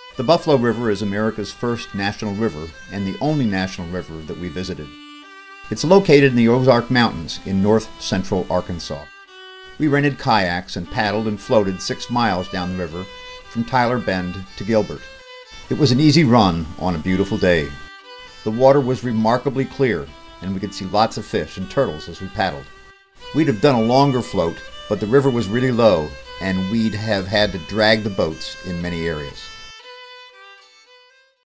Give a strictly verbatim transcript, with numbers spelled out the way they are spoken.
The Buffalo River is America's first national river and the only national river that we visited. It's located in the Ozark Mountains in north central Arkansas. We rented kayaks and paddled and floated six miles down the river from Tyler Bend to Gilbert. It was an easy run on a beautiful day. The water was remarkably clear and we could see lots of fish and turtles as we paddled. We'd have done a longer float, but the river was really low and we'd have had to drag the boats in many areas.